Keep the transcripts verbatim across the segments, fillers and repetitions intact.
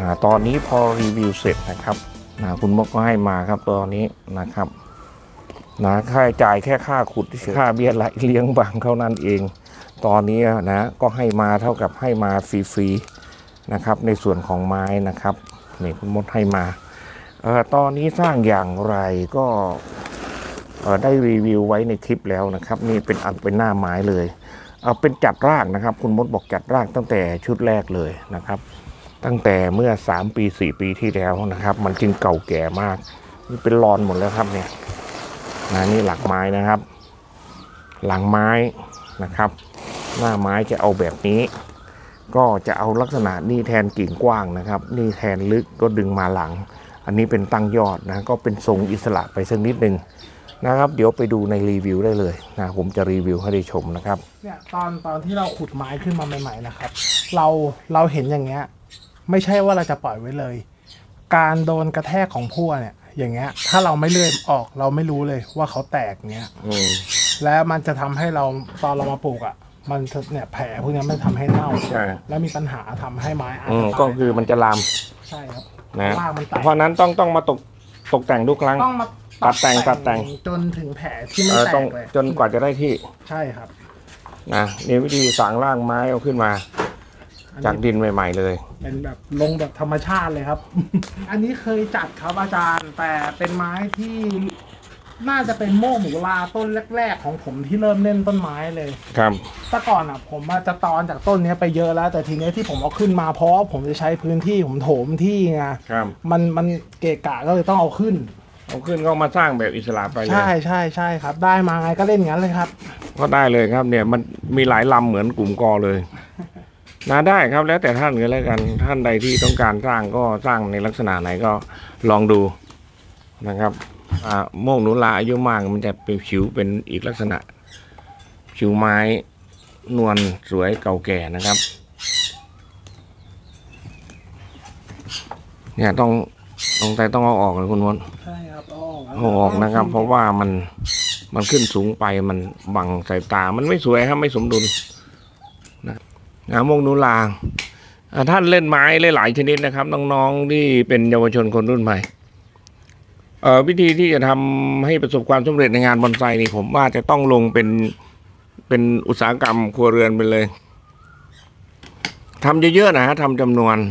ตอนนี้พอรีวิวเสร็จนะครับนะคุณมดก็ให้มาครับตอนนี้นะครับนะค่าใช้จ่ายแค่ค่าขุดค่าเบี้ยเลี้ยงบางเท่านั้นเองตอนนี้นะก็ให้มาเท่ากับให้มาฟรีๆนะครับในส่วนของไม้นะครับนี่คุณมดให้มาเอ่อตอนนี้สร้างอย่างไรก็เอ่อได้รีวิวไว้ในคลิปแล้วนะครับนี่เป็นอันเป็นหน้าไม้เลยเอาเป็นจัดรากนะครับคุณมดบอกจัดรากตั้งแต่ชุดแรกเลยนะครับตั้งแต่เมื่อสามปีสี่ปีที่แล้วนะครับมันจึงเก่าแก่มากนี่เป็นรอนหมดแล้วครับเนี่ยนะนี่หลักไม้นะครับหลังไม้นะครับหน้าไม้จะเอาแบบนี้ก็จะเอาลักษณะนี่แทนกิ่งกว้างนะครับนี่แทนลึกก็ดึงมาหลังอันนี้เป็นตั้งยอดนะก็เป็นทรงอิสระไปสักนิดนึงนะครับเดี๋ยวไปดูในรีวิวได้เลยนะผมจะรีวิวให้ได้ชมนะครับเนี่ยตอนตอนที่เราขุดไม้ขึ้นมาใหม่ๆนะครับเราเราเห็นอย่างเงี้ยไม่ใช่ว่าเราจะปล่อยไว้เลยการโดนกระแทกของพั่วเนี่ยอย่างเงี้ยถ้าเราไม่เลื่อยออกเราไม่รู้เลยว่าเขาแตกเงี้ยแล้วมันจะทำให้เราตอนเรามาปลูกอ่ะมันเนี่ยแผลพวกนี้มันทำให้เน่าแล้วมีปัญหาทำให้ไม้อาจจะตายก็คือมันจะลามใช่ครับนะเพราะนั้นต้องต้องมาตกตกแต่งทุกครั้งต้องมาตัดแต่งตัดแต่งจนถึงแผลที่ไม่แตกเลยจนกว่าจะได้ที่ใช่ครับนะนี่วิธีสั่งร่างไม้เอาขึ้นมาจากดินใหม่ๆเลยเป็นแบบลงแบบธรรมชาติเลยครับ อันนี้เคยจัดครับอาจารย์แต่เป็นไม้ที่น่าจะเป็นโม่หมูลาต้นแรกๆของผมที่เริ่มเล่นต้นไม้เลยครับแต่ก่อนอ่ะผมจะตอนจากต้นนี้ไปเยอะแล้วแต่ทีนี้ที่ผมเอาขึ้นมาเพราะผมจะใช้พื้นที่ผมโถมที่ไงมันมันเกะกะก็เลยต้องเอาขึ้นเอาขึ้นก็มาสร้างแบบอิสระไปเลยใช่ใช่ใช่ครับได้มาไงก็เล่นงั้นเลยครับก็ได้เลยครับเนี่ยมันมีหลายลำเหมือนกลุ่มกอเลยนะได้ครับแล้วแต่ท่านก็แล้วกันท่านใดที่ต้องการสร้างก็สร้างในลักษณะไหนก็ลองดูนะครับอ่าโมกหนูลาอายุมากมันจะเป็นผิวเป็นอีกลักษณะผิวไม้นวลสวยเก่าแก่นะครับเนี่ยต้องต้องใจต้องเอาออกเลยคุณมดใช่ครับเอาออกนะครับเพราะว่ามันมันขึ้นสูงไปมันบังสายตามันไม่สวยครับไม่สมดุลนะนะโมกหนูลาท่านเล่นไม้หลายชนิดนะครับน้องๆที่เป็นเยาวชนคนรุ่นใหม่เอ่อวิธีที่จะทำให้ประสบความสำเร็จในงานบอนไซนี่ผมว่าจะต้องลงเป็นเป็นอุตสาหกรรมครัวเรือนไปเลยทำเยอะๆนะฮะทำจำนวน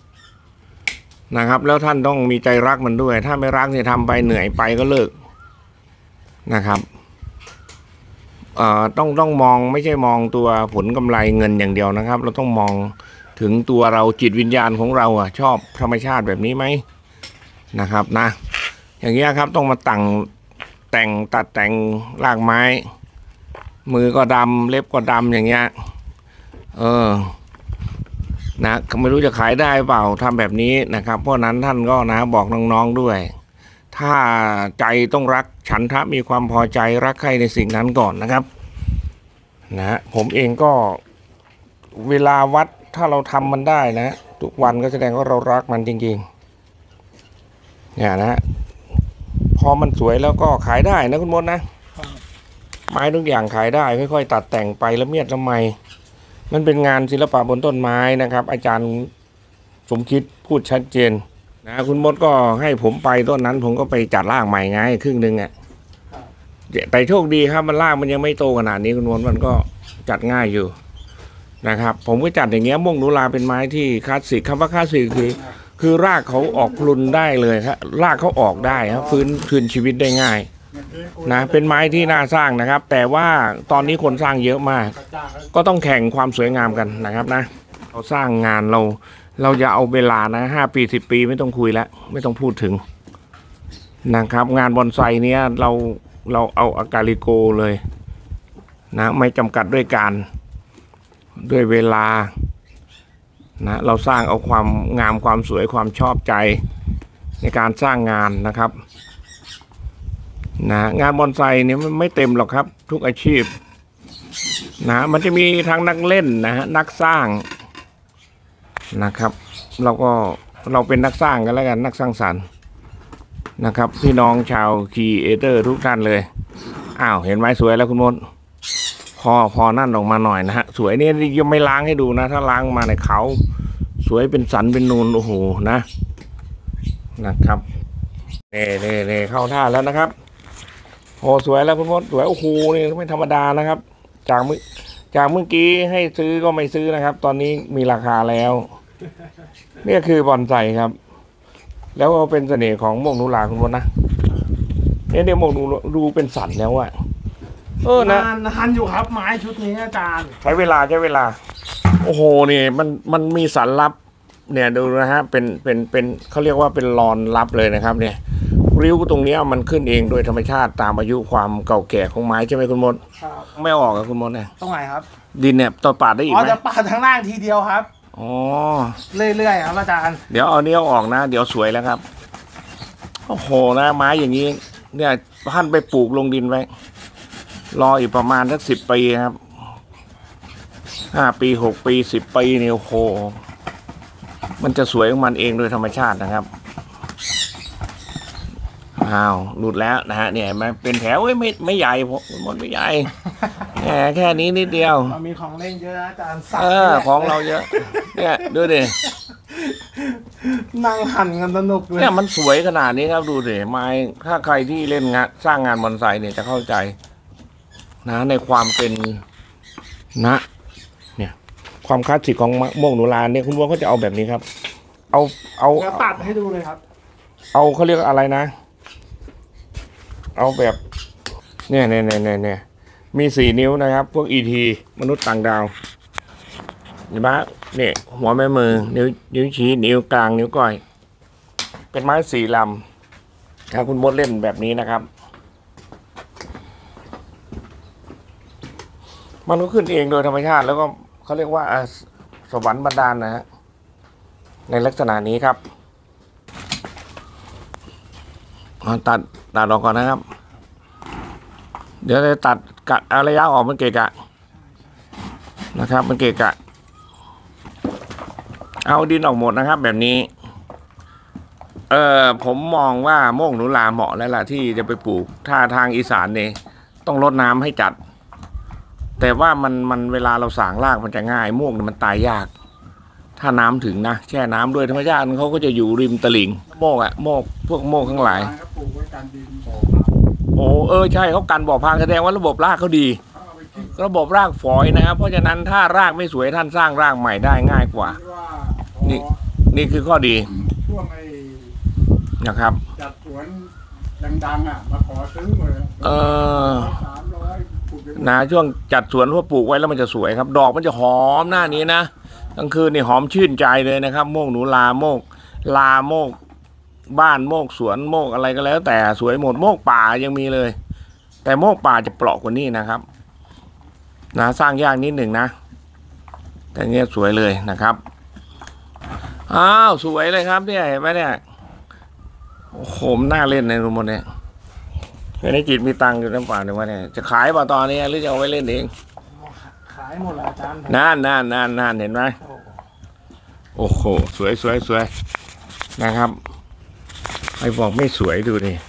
นะครับแล้วท่านต้องมีใจรักมันด้วยถ้าไม่รักเนี่ยทำไปเหนื่อยไปก็เลิกนะครับเอ่อต้องต้องมองไม่ใช่มองตัวผลกำไรเงินอย่างเดียวนะครับเราต้องมองถึงตัวเราจิตวิญญาณของเราอ่ะชอบธรรมชาติแบบนี้ไหมนะครับนะอย่างเงี้ยครับต้องมาแต่งแต่งตัดแต่งรากไม้มือก็ดำเล็บก็ดำอย่างเงี้ยเออนะไม่รู้จะขายได้เปล่าทำแบบนี้นะครับเพราะนั้นท่านก็นะบอกน้องๆด้วยถ้าใจต้องรักฉันทะมีความพอใจรักใครในสิ่งนั้นก่อนนะครับนะผมเองก็เวลาวัดถ้าเราทำมันได้นะทุกวันก็แสดงว่าเรารักมันจริงๆเนี่ยนะพอมันสวยแล้วก็ขายได้นะคุณมดนะไม้ทุกอย่างขายได้ค่อยๆตัดแต่งไปละเมียดละไมมันเป็นงานศิลปะบนต้นไม้นะครับอาจารย์สมคิดพูดชัดเจนนะคุณมดก็ให้ผมไปต้นนั้นผมก็ไปจัดรากใหม่ไงครึ่งหนึ่งอ่ะแต่โชคดีครับมันรากมันยังไม่โตขนาดนี้คุณมดมันก็จัดง่ายอยู่นะครับผมก็จัดอย่างเงี้ยม่วงหนูลาเป็นไม้ที่คลาสสิกคำว่าคลาสสิกคือคือรากเขาออกพลุนได้เลยครับรากเขาออกได้ครับฟื้นคืนชีวิตได้ง่ายนะเป็นไม้ที่น่าสร้างนะครับแต่ว่าตอนนี้คนสร้างเยอะมากก็ต้องแข่งความสวยงามกันนะครับนะเราสร้างงานเราเราจะเอาเวลานะห้าปีสิบปีไม่ต้องคุยแล้วไม่ต้องพูดถึงนะครับงานบอนไซเนี้ยเราเราเอาอากาลิโกเลยนะไม่จำกัดด้วยการด้วยเวลานะเราสร้างเอาความงามความสวยความชอบใจในการสร้างงานนะครับนะงานบอนไซเนี่ยมันไม่เต็มหรอกครับทุกอาชีพนะมันจะมีทั้งนักเล่นนะฮะนักสร้างนะครับเราก็เราเป็นนักสร้างกันแล้วกันนักสร้างสรรค์นะครับพี่น้องชาวครีเอเตอร์ทุกท่านเลยอ้าวเห็นไหมสวยแล้วคุณมดพอพอนั่นออกมาหน่อยนะฮะสวยนี่ยังไม่ล้างให้ดูนะถ้าล้างมาในเขาสวยเป็นสันเป็นนูนโอ้โหนะนะครับเน่เน่เน่เข้าท่าแล้วนะครับโอ้สวยแล้วคุณมดสวยโอ้โหนี่ไม่ธรรมดานะครับ จากเมื่อจากเมื่อกี้ให้ซื้อก็ไม่ซื้อนะครับ ตอนนี้มีราคาแล้วนี่คือบอนไซครับ แล้วก็เป็นเสน่ห์ของโมกนุลาคุณมดนะเนี่ยเดี๋ยวโมกนุดูเป็นสันแล้วอะเออนะนานนานอยู่ครับไม้ชุดนี้อาจารย์ใช้เวลาใช้เวลา โอ้โหนี่มันมันมีสันลับ เนี่ยดูนะฮะเป็นเป็นเป็นเขาเรียกว่าเป็นรอนลับเลยนะครับ เนี่ยริ้วตรงเนี้ยมันขึ้นเองโดยธรรมชาติตามอายุความเก่าแก่ของไม้ใช่ไหมคุณมดครับไม่ออกอะคุณมดเนี่ยตรงไหนครับดินเนี่ยต่อปาดได้อีกอ๋อไหมจะปาดทั้งล่างทีเดียวครับอ๋อเรื่อยๆครับอาจารย์เดี๋ยวเอาเนี้ยออกนะ เดี๋ยวสวยแล้วครับโอ้โหนะไม้อย่างนี้ เนี่ยท่านไปปลูกลงดินไว้รออีกประมาณสักสิบปีครับห้าปีหกปีสิบปีเนี่ยโอ้โหมันจะสวยของมันเองโดยธรรมชาตินะครับอ้าวหลุดแล้วนะฮะเนี่ยมันเป็นแถวเอ้ยไม่ไม่ใหญ่ผมมันไม่ใหญ่แหมแค่นี้นิดเดียวเรามีของเล่นเยอะนะอาจารย์สักเออของเราเยอะ เนี่ยดูดินั่งหั่นกันสนุกเลยเนี่ยมันสวยขนาดนี้ครับดูสิไม้ถ้าใครที่เล่นงานสร้างงานบอนไซเนี่ยจะเข้าใจ นะในความเป็นนะ เนี่ย ความคลาสสิกของมะม่วงหนูลานเนี่ยคุณบัวเขาจะเอาแบบนี้ครับ เอาเอาเดี๋ยวตัดให้ดูเลยครับเอาเขาเรียกอะไรนะ เอาแบบ เนี่ยเนี่ยเนี่ยเนี่ยเนี่ยมีสี่นิ้วนะครับ พวกอีทีมนุษย์ต่างดาวเห็นไหมเนี่ยหัวแม่มือ นิ้วนิ้วชี้นิ้วกลางนิ้วก้อย เป็นไม้สี่ลำถ้าคุณมดเล่นแบบนี้นะครับ มันก็ขึ้นเองโดยธรรมชาติ แล้วก็เขาเรียกว่าอ่าสวรรค์บันดาลนะฮะในลักษณะนี้ครับเอาตัดตัดออกก่อนนะครับ เดี๋ยวจะตัดกะเอาระยะออกมันเกะกะนะครับ มันเกะกะ เอาดินออกหมดนะครับ แบบนี้ เออผมมองว่าโมกหนูลาเหมาะแล้วล่ะที่จะไปปลูกถ้าทางอีสานเนี่ยต้องรดน้ำให้จัด แต่ว่ามันมันเวลาเราสางรากมันจะง่ายโมกมันตายยาก ถ้าน้ำถึงนะแช่น้ำด้วยธรรมชาติเขาก็จะอยู่ริมตลิ่งโมกอะโมกพวกโมกทั้งหลายโอ้เออใช่เขากันบ่อพังแสดงว่าระบบรากเขาดี ระบบรากฝอยนะครับ เพราะฉะนั้นถ้ารากไม่สวยท่านสร้างรากใหม่ได้ง่ายกว่า นี่นี่คือข้อดีช่วงไอ้นะครับจัดสวนดังๆอ่ะมาขอซื้อหมดเลยเออสามร้อยปลูกเป็นนะช่วงจัดสวนพวกปลูกไว้แล้วมันจะสวยครับ ดอกมันจะหอมหน้านี้นะกลางคืนนี่หอมชื่นใจเลยนะครับ โมกหนูลาโมกลาโมกบ้านโมกสวนโมกอะไรก็แล้ว แต่สวยหมดโมกป่ายังมีเลย แต่โมกป่าจะเปราะกว่านี้นะครับนะสร้างยากนิดหนึ่งนะ แต่เนี้ยสวยเลยนะครับอ้าวสวยเลยครับเนี่ยเห็นไหมเนี่ยโอ้โหน่าเล่นในรูมเนี่ยในจิตมีตังค์อยู่น้ำเปล่าเนี่ยว่าเนี่ยจะขายเปล่าตอนนี้หรือจะเอาไว้เล่นเองขายหมดแล้วอาจารย์นานนานนานนานเห็นไหมโอ้โหโอ้โหสวยสวยสวยนะครับไอ้บอกไม่สวยดูดิ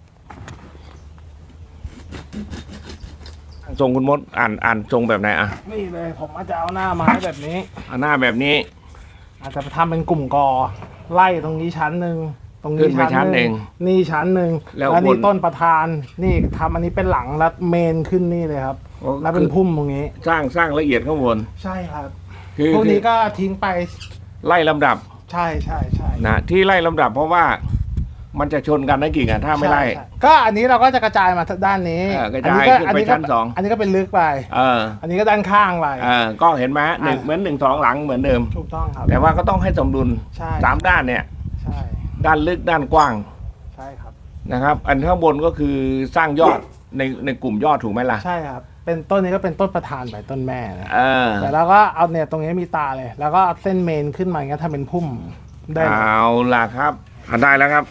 ทรงคุณมดอ่านอ่านทรงแบบไหนอ่ะนี่เลยผมอาจจะเอาหน้าไม้แบบนี้อ่านหน้าแบบนี้อาจจะไปทำเป็นกลุ่มกอไล่ตรงนี้ชั้นหนึ่งตรงขึ้นี้นไปชั้ชั้นนหหนึ่นึ่งงนี่ชั้นหนึ่งแล้วแล้วนี่บนต้นประธานนี่ทำอันนี้เป็นหลังแล้วเมนขึ้นนี่เลยครับโอ้แล้วเป็นพุ่มตรงนี้สร้างสร้างละเอียดข้างบนใช่ครับคือพวกคือนี้ก็ทิ้งไปไล่ลำดับใช่ใช่ใช่นะที่ไล่ลำดับเพราะว่ามันจะชนกันนะกิ่งอ่ะถ้าไม่ไล่ใช่ใช่ก็อันนี้เราก็จะกระจายมาด้านนี้เออกระจายก็ขึ้นไปก็ชั้นสองอันนี้ก็เป็นลึกไปเอออันนี้ก็ด้านข้างไปเออก็เห็นไหมหนึ่งอ่ะเหมือนหนึ่งสองหลังเหมือนเดิมถูกต้องครับแต่ว่าก็ต้องให้สมดุลใช่สามด้านเนี่ยใช่ด้านลึกด้านกว้างใช่ครับนะครับ อันข้างบนก็คือสร้างยอดในในกลุ่มยอดถูกไหมล่ะใช่ครับเป็นต้นนี้ก็เป็นต้นประธานไปต้นแม่นะเออแต่เราก็เอาเนี่ยตรงนี้มีตาเลย แล้วก็เอาเส้นเมนขึ้นมาอย่างเงี้ยทำเป็นพุ่มได้เอาล่ะครับอ่ะได้แล้วครับ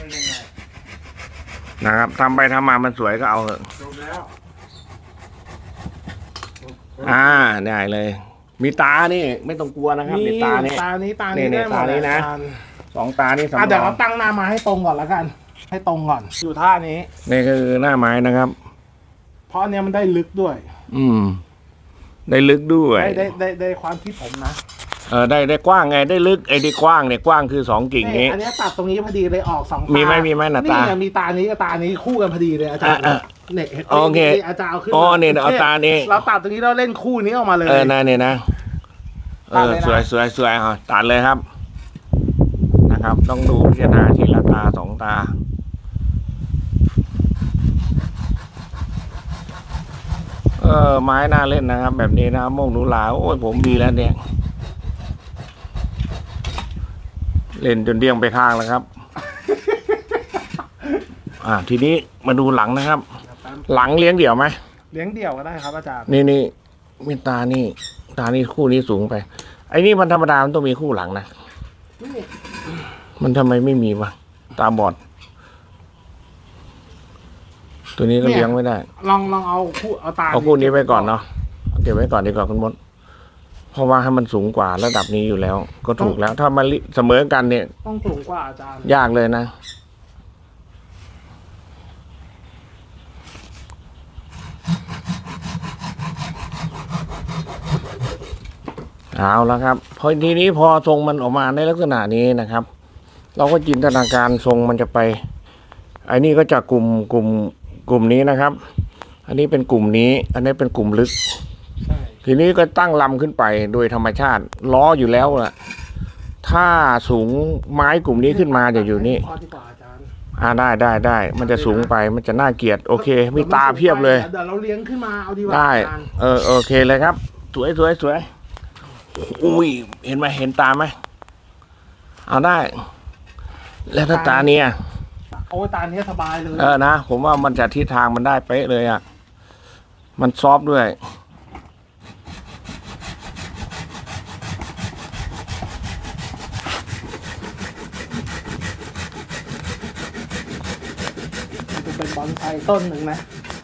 นะครับทำไปทำมามันสวยก็เอาเถอะจบแล้วอ่าได้เลย มีตานี่ไม่ต้องกลัวนะครับมีตานี่ตานี้ตานี่นี้นี่ได้หมตาดนี้นะอาจารย์สองตานี่สำรอ่ะเดี๋ยวอเรางตั้งหน้ามาให้ตรงก่อนแล้วกัน ให้ตรงก่อน อยู่ท่านี้นี่คือหน้าไม้นะครับเพราะอันเนี้ยมันได้ลึกด้วยอืม ได้ลึกด้วยได้ได้ได้ได้ความคิดผมนะเเออได้ได้กว้างไงได้ลึกไอ้ที่กว้างเนี่ยกว้างคือสองกิ่งนี้อันนี้ตัดตรงนี้พอดีเลยออกสองตามีไหมมีไหมหน้าตานี่มีตานี้กับตานี้คู่กันพอดีเลยอาจารย์อ่ะเนี่ยห็นโอเคอาจารย์เอาขึ้นอ๋อเนี่ยเอาตานี้เราตัดตรงนี้เราเล่นคู่นี้ออกมาเลยเออนะเนี่ยนะเอตัดอเลยนะสวยสวยสวยอ่ะตัดเลยครับนะครับ ต้องดูพิจารณาทีละตาสองตา เออไม้น่าเล่นนะครับ แบบนี้นะโมงหนูหลาโอ้ยผมดีแล้วเนี่ย เล่นจนเดี้ยงไปข้างแล้วครับ อ่าทีนี้มาดูหลังนะครับ หลังเลี้ยงเดี่ยวไหมเลี้ยงเดี่ยวก็ได้ครับอาจารย์นี่นี่มีตานี่ตานี่คู่นี้สูงไปไอ้นี่มันธรรมดามันต้องมีคู่หลังนะนี่มันทำไมไม่มีวะตาบอด ตัวนี้ก็เลี้ยงไม่ได้ลองลองเอาคู่เอาตาเอาคู่นี้ไว้ก่อนเนาะเอาเก็บไว้ก่อนดีกว่าคุณมด เพราะว่าให้มันสูงกว่าระดับนี้อยู่แล้ว ก็ถูกแล้ว ถ้ามาลิเสมอกันเนี่ยต้องสูงกว่าอาจารย์ยากเลยนะเอาแล้วครับพอทีนี้พอทรงมันออกมาในลักษณะนี้นะครับ เราก็จินตนาการทรงมันจะไปไอ้นี่ก็จะกลุ่มกลุ่มกลุ่มนี้นะครับ อันนี้เป็นกลุ่มนี้ อันนี้เป็นกลุ่มลึกใช่ทีนี้ก็ตั้งลำขึ้นไปโดยธรรมชาติล้ออยู่แล้วล่ะ ถ้าสูงไม้กลุ่มนี้ขึ้นมาจะอยู่นี่พอดีกว่าอาจารย์อ่าได้ได้ได้มันจะสูงไปมันจะน่าเกลียดโอเค มีตาเพียบเลยเดี๋ยวเราเลี้ยงขึ้นมาเอาดีกว่าได้อาจารย์เออโอเคเลยครับ สวยสวยสวยอุ้ยเห็นไหมเห็นตาไหมเอาได้ แล้วถ้าตาเนี่ยโอ้ยตาเนี้ยสบายเลยเออนะผมว่ามันจะทิศทางมันได้เป๊ะเลยอ่ะมันซอฟต์ด้วยจะเป็นบอนไซต้นหนึ่งนะ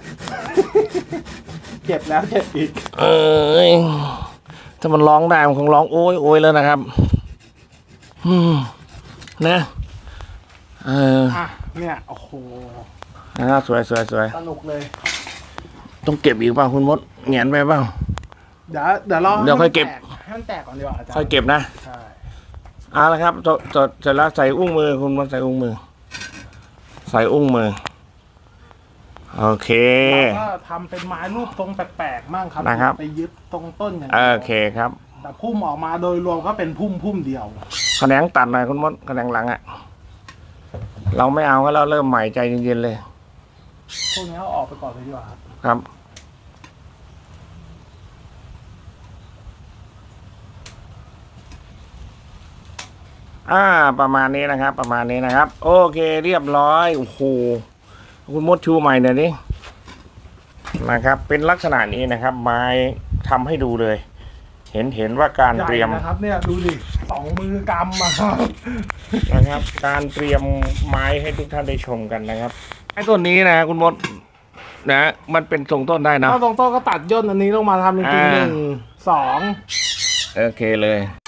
เจ็บแล้วเจ็บอีกเอ้ยถ้ามันร้องได้มันคงร้องโอ้ยโอยแล้วนะครับอืมนะเอออ่ะเนี่ยโอ้โหอ่าสวยสวยสวยสนุกเลยต้องเก็บอีกเปล่าคุณมดแหงนไปเปล่าเดี๋ยวเดี๋ยวรอเดี๋ยวค่อยเก็บให้มันแตกก่อนดีกว่าอาจารย์ค่อยเก็บนะใช่เอาละครับจดจดเสร็จแล้วใส่อุ้งมือคุณมดใส่อุ้งมือ ใส่อุ้งมือโอเคเราก็ทำเป็นไม้รูปทรงแปลกๆมั่งครับนะครับไปยึดตรงต้นอย่างเดียวโอเคครับแต่พุ่มออกมาโดยรวมก็เป็นพุ่มพุ่มเดียวแขนงตัดหน่อยคุณมดแขนงหลังอ่ะเราไม่เอาก็เราเริ่มใหม่ใจเย็นๆเลยพวกนี้เอาออกไปก่อนเลยดีกว่าครับครับ อ่า ประมาณนี้นะครับ ประมาณนี้นะครับ โอเค เรียบร้อยโอ้โหคุณมดชูใหม่หน่อยนี่นะครับ เป็นลักษณะนี้นะครับ ไม้ทำให้ดูเลย เห็นเห็นว่าการเตรียมใหญ่นะครับ เนี่ยดูดิสองมือกำมาครับนะครับ การเตรียมไม้ให้ทุกท่านได้ชมกันนะครับไอ้ต้นนี้นะคุณมดนะมันเป็นทรงต้นได้นะถ้าตรงต้นก็ตัดย่นอันนี้ลงมาทำเป็นกิ่งอ่าหนึ่งสองโอเคเลย